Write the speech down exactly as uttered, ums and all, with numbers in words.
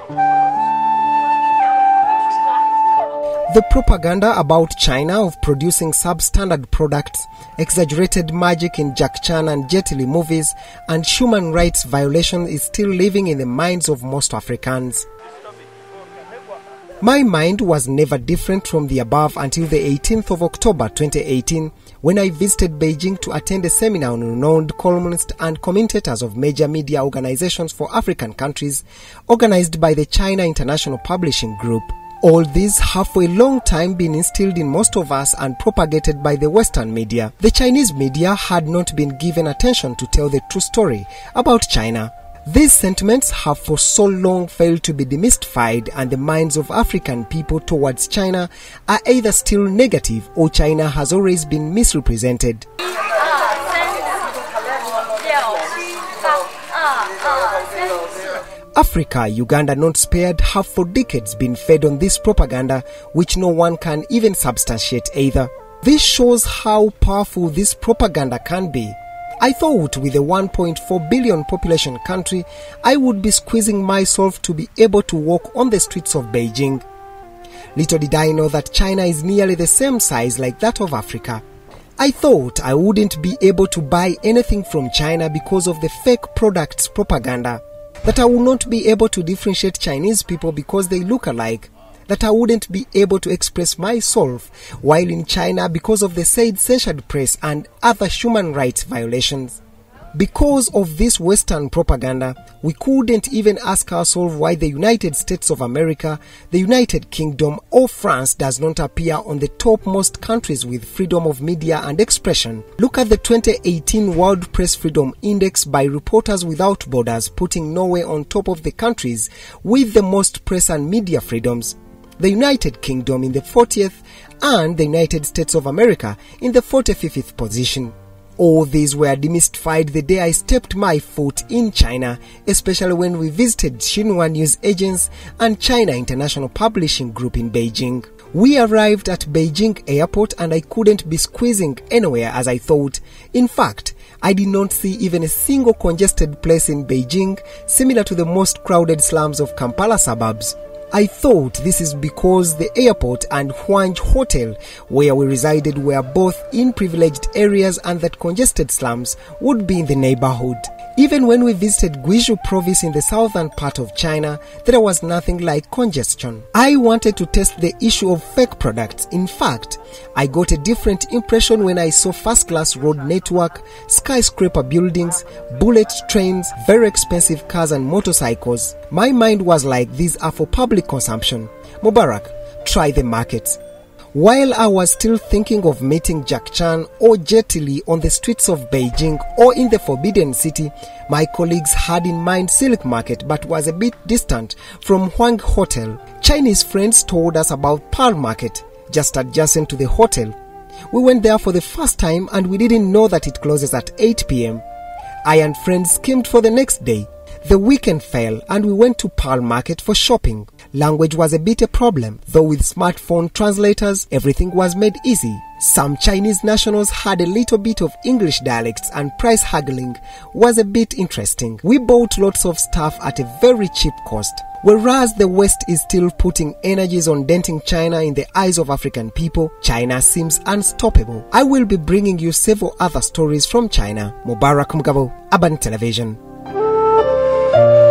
The propaganda about China of producing substandard products, exaggerated magic in Jack Chan and Jet Li movies, and human rights violation is still living in the minds of most Africans. My mind was never different from the above until the eighteenth of October twenty eighteen, when I visited Beijing to attend a seminar on renowned columnists and commentators of major media organizations for African countries, organized by the China International Publishing Group. All these have for a long time been instilled in most of us and propagated by the Western media. The Chinese media had not been given attention to tell the true story about China. These sentiments have for so long failed to be demystified, and the minds of African people towards China are either still negative or China has always been misrepresented. Africa, Uganda not spared, have for decades been fed on this propaganda, which no one can even substantiate either. This shows how powerful this propaganda can be. I thought with a one point four billion population country, I would be squeezing myself to be able to walk on the streets of Beijing. Little did I know that China is nearly the same size like that of Africa. I thought I wouldn't be able to buy anything from China because of the fake products propaganda. That I would not be able to differentiate Chinese people because they look alike. That I wouldn't be able to express myself while in China because of the said censored press and other human rights violations. Because of this Western propaganda, we couldn't even ask ourselves why the United States of America, the United Kingdom, or France does not appear on the topmost countries with freedom of media and expression. Look at the twenty eighteen World Press Freedom Index by Reporters Without Borders, putting Norway on top of the countries with the most press and media freedoms, the United Kingdom in the fortieth, and the United States of America in the forty-fifth position. All these were demystified the day I stepped my foot in China, especially when we visited Xinhua News Agents and China International Publishing Group in Beijing. We arrived at Beijing airport and I couldn't be squeezing anywhere as I thought. In fact, I did not see even a single congested place in Beijing, similar to the most crowded slums of Kampala suburbs. I thought this is because the airport and Huanj Hotel where we resided were both in privileged areas and that congested slums would be in the neighborhood. Even when we visited Guizhou province in the southern part of China, there was nothing like congestion. I wanted to test the issue of fake products. In fact, I got a different impression when I saw first-class road network, skyscraper buildings, bullet trains, very expensive cars and motorcycles. My mind was like, these are for public consumption. Mubarak, try the markets. While I was still thinking of meeting Jack Chan or Jet Li on the streets of Beijing or in the Forbidden City, my colleagues had in mind Silk Market but was a bit distant from Huang Hotel. Chinese friends told us about Pearl Market, just adjacent to the hotel. We went there for the first time and we didn't know that it closes at eight p m I and friends schemed for the next day. The weekend fell and we went to Pearl Market for shopping. Language was a bit a problem, though with smartphone translators, everything was made easy. Some Chinese nationals had a little bit of English dialects and price haggling was a bit interesting. We bought lots of stuff at a very cheap cost. Whereas the West is still putting energies on denting China in the eyes of African people, China seems unstoppable. I will be bringing you several other stories from China. Mubarak Mugabo, Urban Television.